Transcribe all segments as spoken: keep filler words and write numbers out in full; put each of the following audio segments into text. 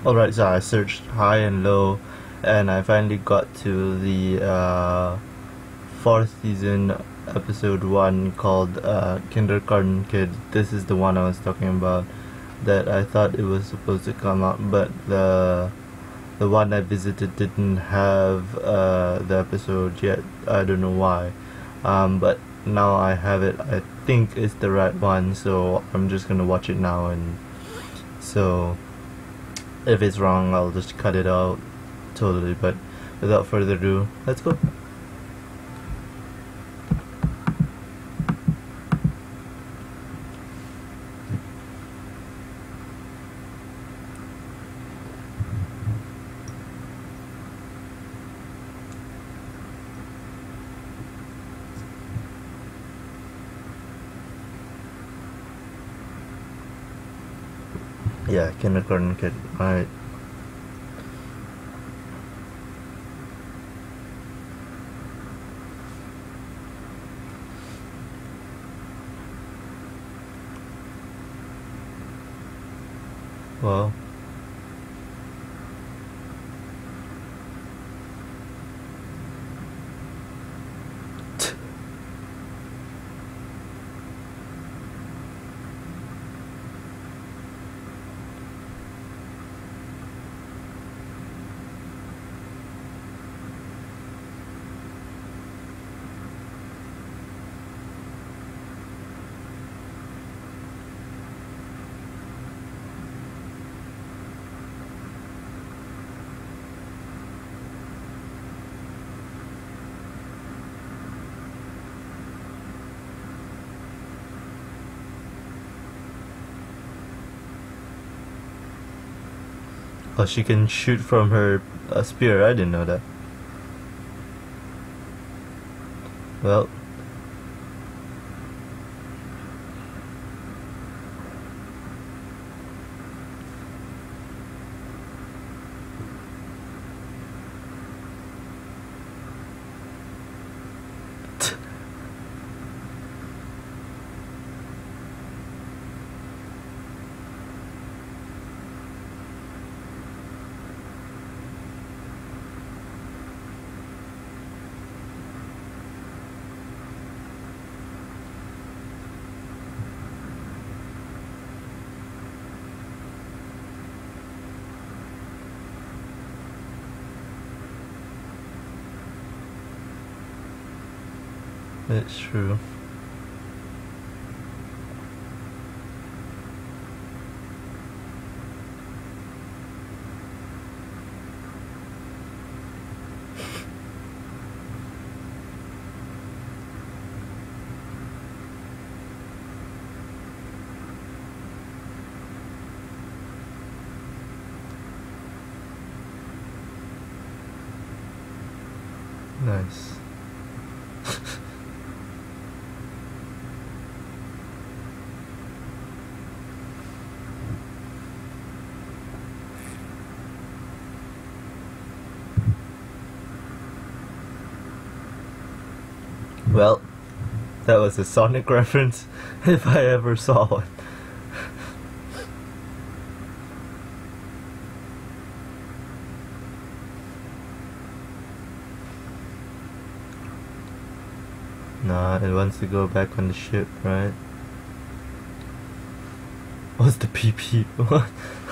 Alright, so I searched high and low, and I finally got to the uh, fourth season, episode one, called uh, Kindergarten Kid. This is the one I was talking about, that I thought it was supposed to come out, but the the one I visited didn't have uh, the episode yet. I don't know why, um, but now I have it. I think it's the right one, so I'm just gonna watch it now, and so if it's wrong, I'll just cut it out totally. But without further ado, let's go. Yeah, Kindergarten Kid. Alright. Well, oh, she can shoot from her uh, spear. I didn't know that. Well, it's true. Nice. Well, that was a Sonic reference, if I ever saw one. Nah, it wants to go back on the ship, right? What's the P P? What?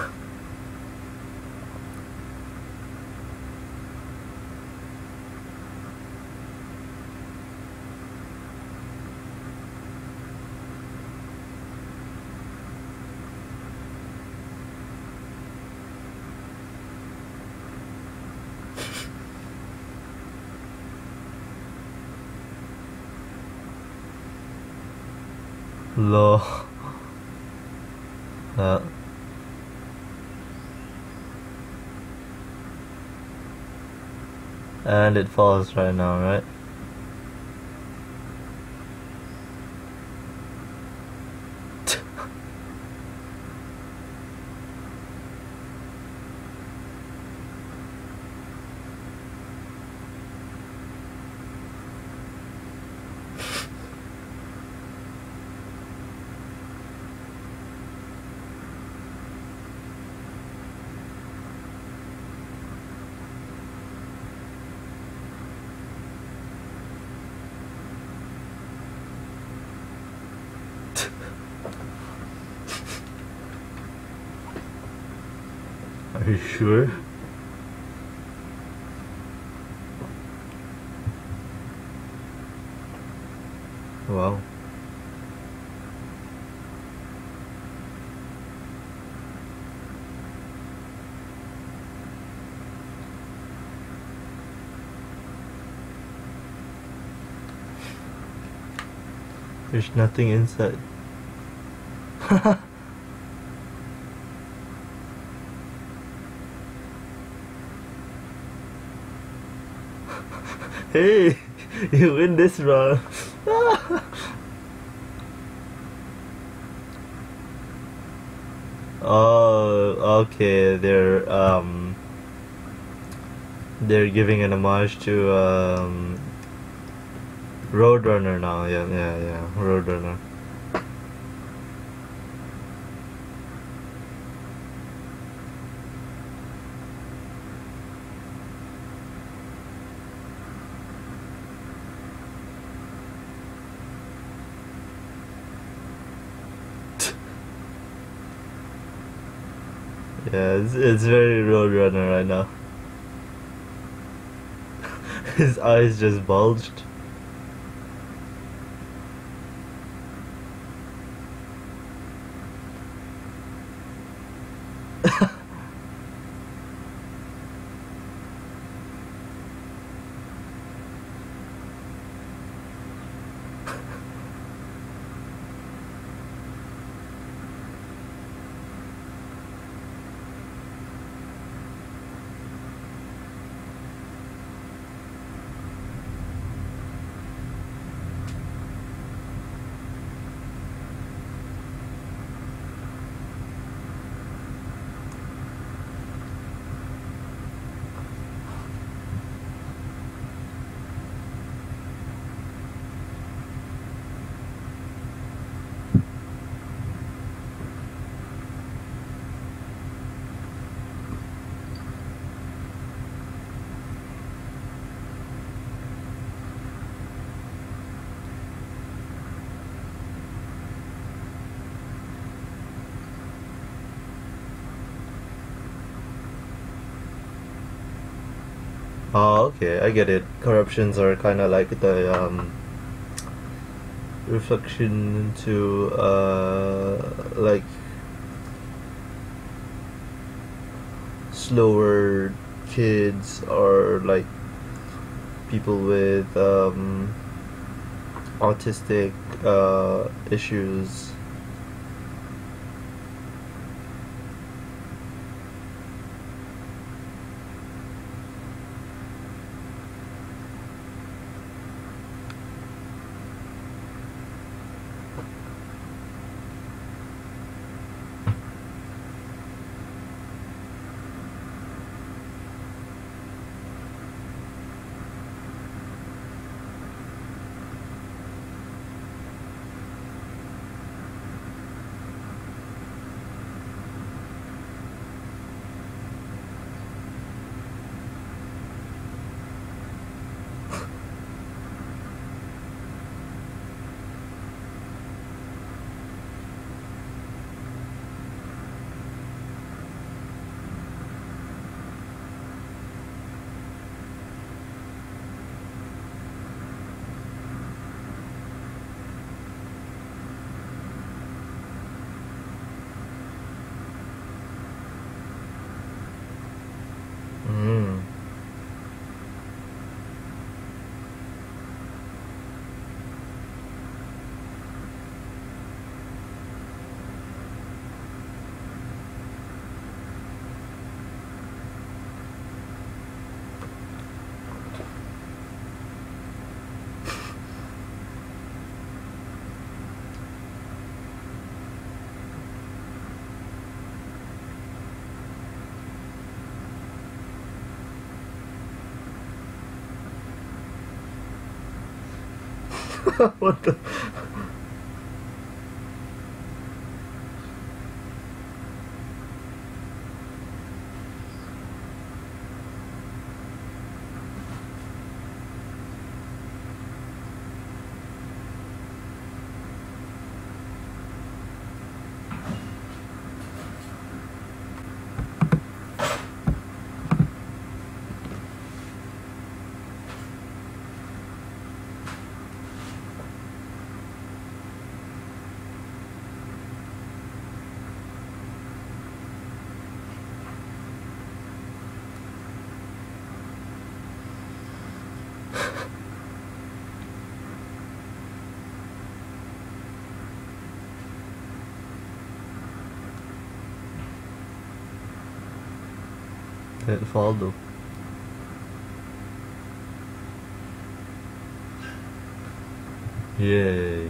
Lol. Uh, and it falls right now, right? you sure? Wow. There's nothing inside. Hey, you win this round. Oh, okay. They're um, they're giving an homage to um, Roadrunner now. Yeah, yeah, yeah. Roadrunner. Yeah, it's, it's very Roadrunner right now. His eyes just bulged. Oh, okay, I get it. Corruptions are kind of like the um, reflection into uh, like slower kids or like people with um, autistic uh, issues. Mm. What the? Didn't fall though. Yay.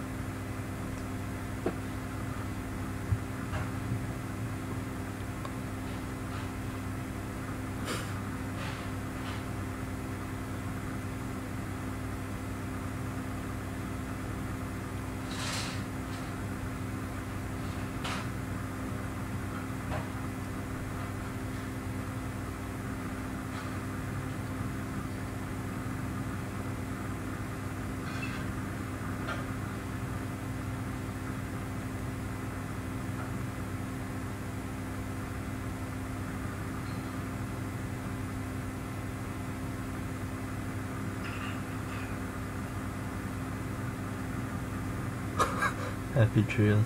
Happy trails.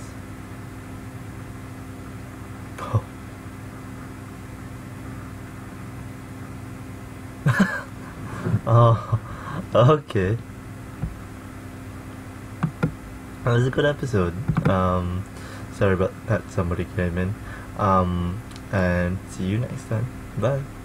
Oh. Oh, okay. That was a good episode. Um, sorry about that. Somebody came in. Um, and see you next time. Bye.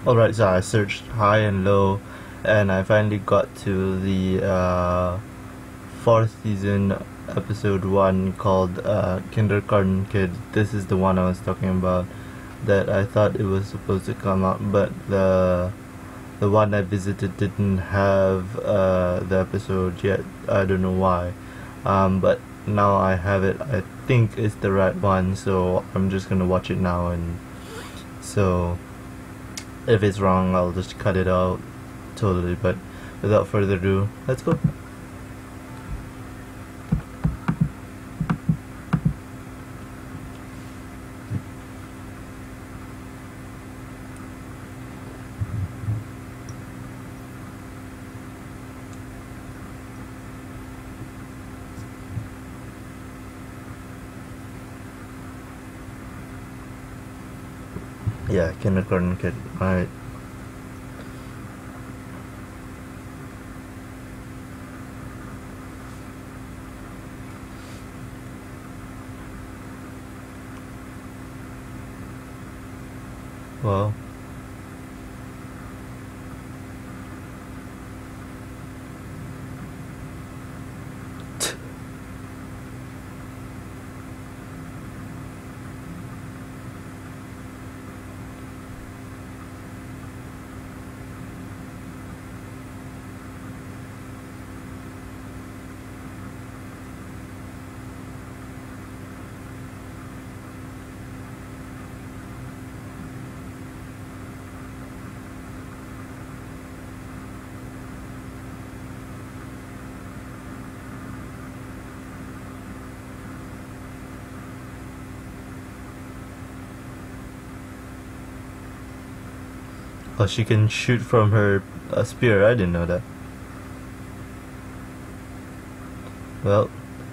Alright, so I searched high and low, and I finally got to the uh, fourth season, episode one, called uh, Kindergarten Kid. This is the one I was talking about, that I thought it was supposed to come out, but the the one I visited didn't have uh, the episode yet. I don't know why, um, but now I have it. I think it's the right one, so I'm just gonna watch it now, and so if it's wrong, I'll just cut it out totally. But without further ado, let's go. Yeah, Kindergarten Kid. Alright. Well, oh, she can shoot from her uh, spear. I didn't know that. Well,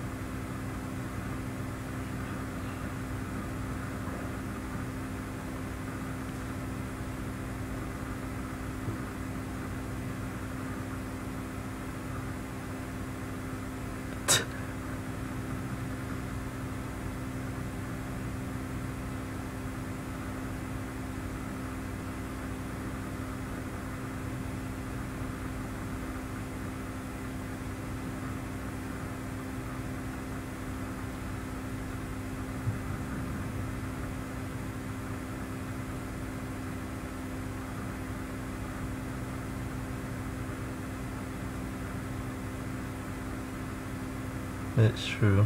it's true.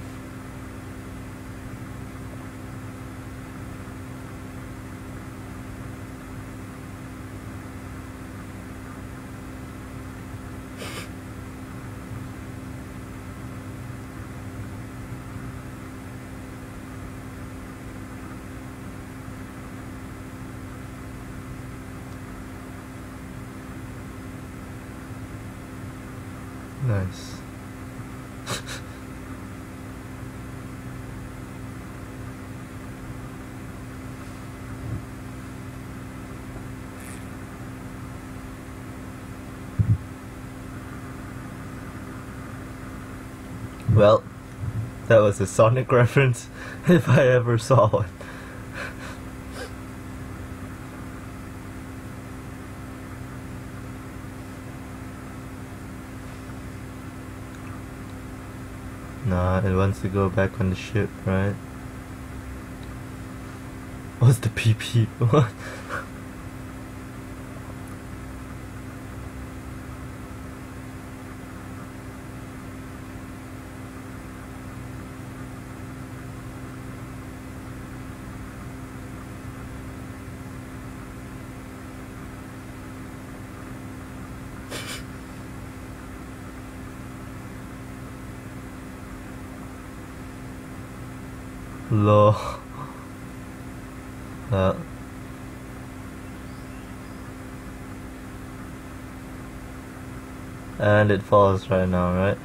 Nice. Well, that was a Sonic reference, if I ever saw one. Nah, it wants to go back on the ship, right? What's the P P? What? Lol. Uh, and it falls right now, right?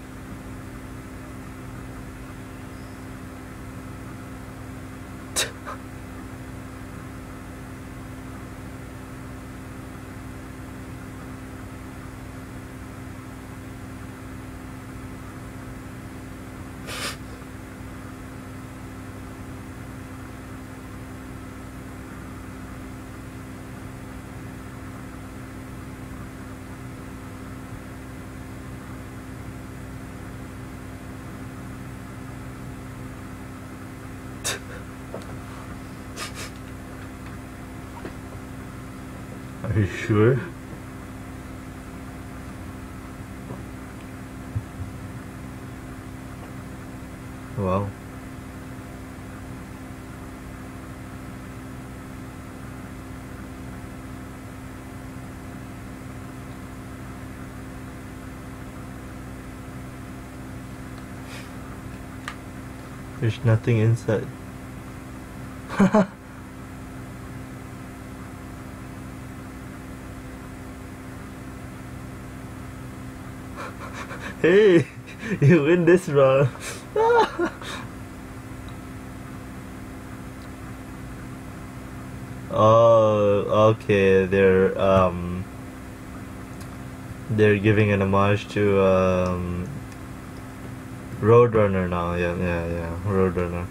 Are you sure? Wow. There's nothing inside. Hey, you win this round. Oh, okay. They're um, they're giving an homage to um, Roadrunner now. Yeah, yeah, yeah. Roadrunner.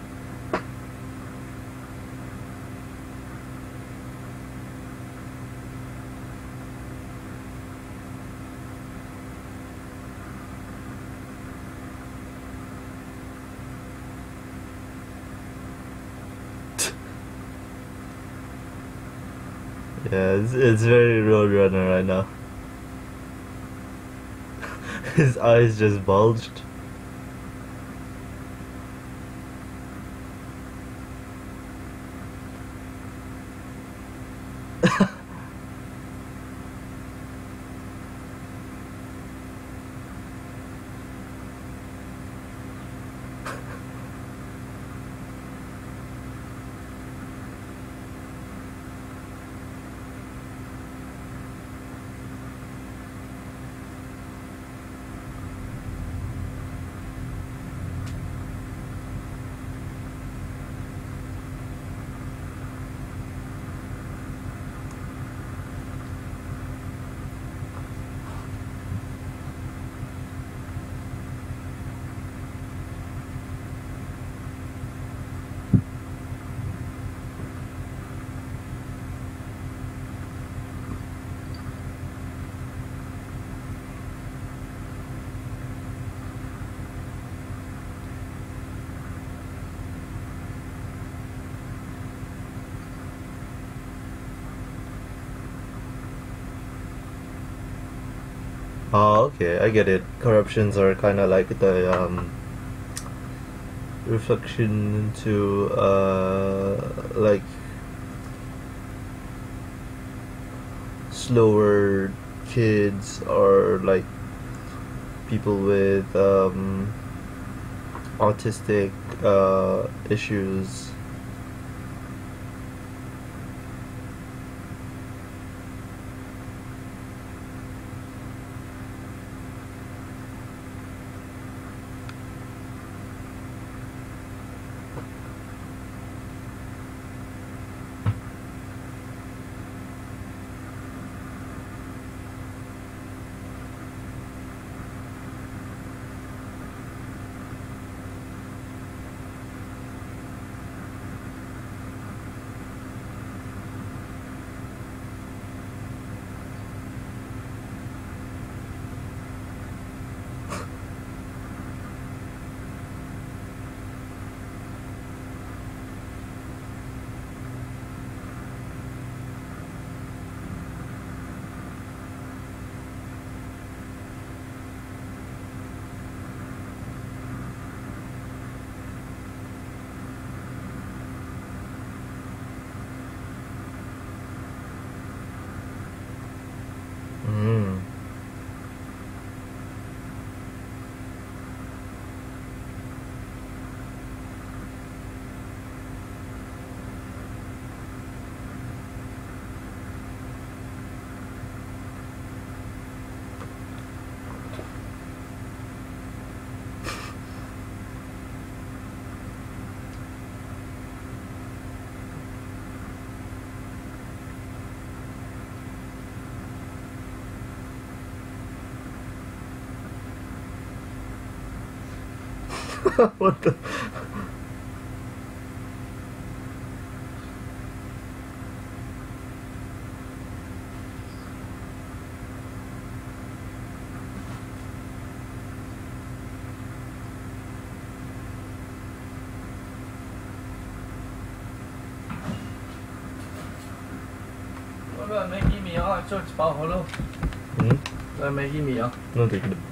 Yeah, it's, it's very Roadrunner right now. His eyes just bulged. Oh, okay, I get it. Corruptions are kind of like the um, reflection into uh, like slower kids or like people with um, autistic uh, issues. Mm. What the? 個係Maggie mee啊，再爆好咯。 Hmm? 個係Maggie mee啊。 No, take it.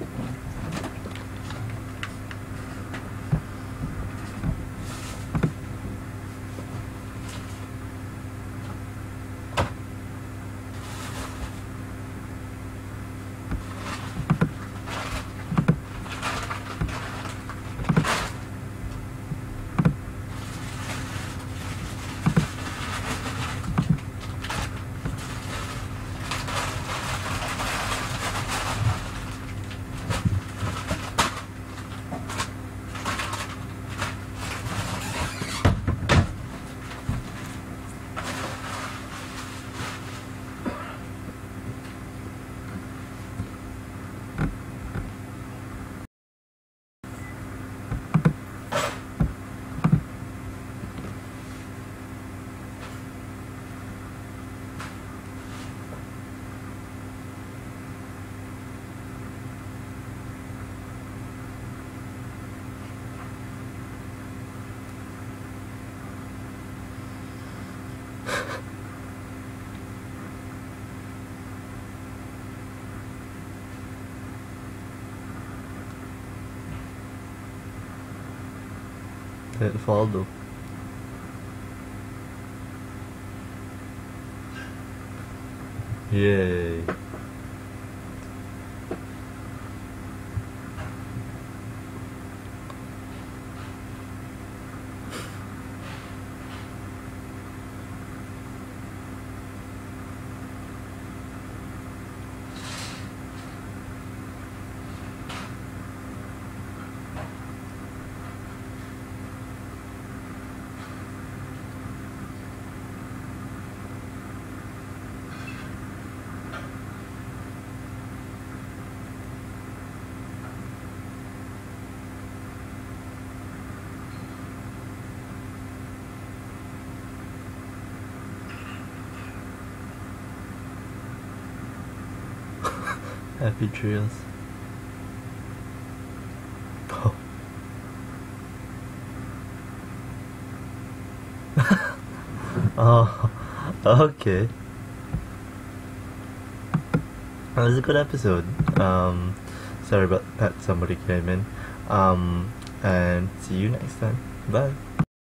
Hit follow. Yay. Happy trails. Oh. Oh, okay. That was a good episode. Um, sorry about that, somebody came in. Um, and see you next time. Bye.